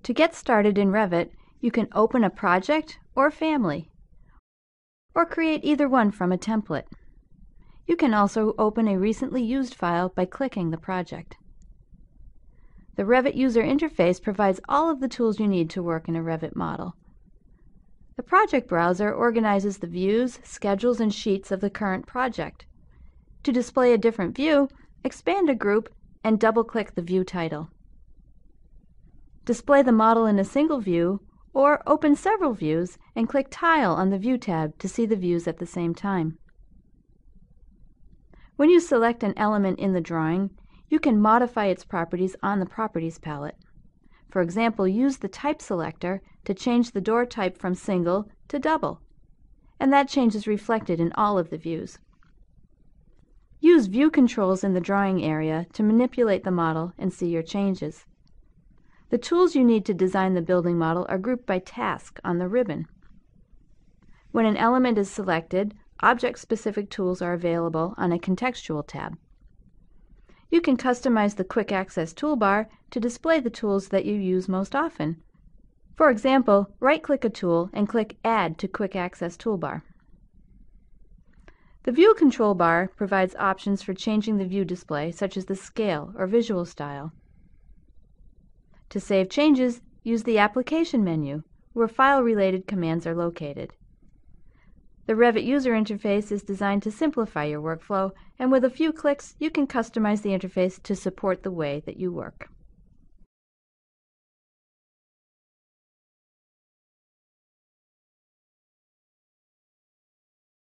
To get started in Revit, you can open a project or family, or create either one from a template. You can also open a recently used file by clicking the project. The Revit user interface provides all of the tools you need to work in a Revit model. The project browser organizes the views, schedules, and sheets of the current project. To display a different view, expand a group and double-click the view title. Display the model in a single view, or open several views and click Tile on the View tab to see the views at the same time. When you select an element in the drawing, you can modify its properties on the Properties palette. For example, use the Type selector to change the door type from single to double, and that change is reflected in all of the views. Use View controls in the drawing area to manipulate the model and see your changes. The tools you need to design the building model are grouped by task on the ribbon. When an element is selected, object-specific tools are available on a Contextual tab. You can customize the Quick Access toolbar to display the tools that you use most often. For example, right-click a tool and click Add to Quick Access toolbar. The View control bar provides options for changing the view display, such as the scale or visual style. To save changes, use the Application menu, where file-related commands are located. The Revit user interface is designed to simplify your workflow, and with a few clicks, you can customize the interface to support the way that you work.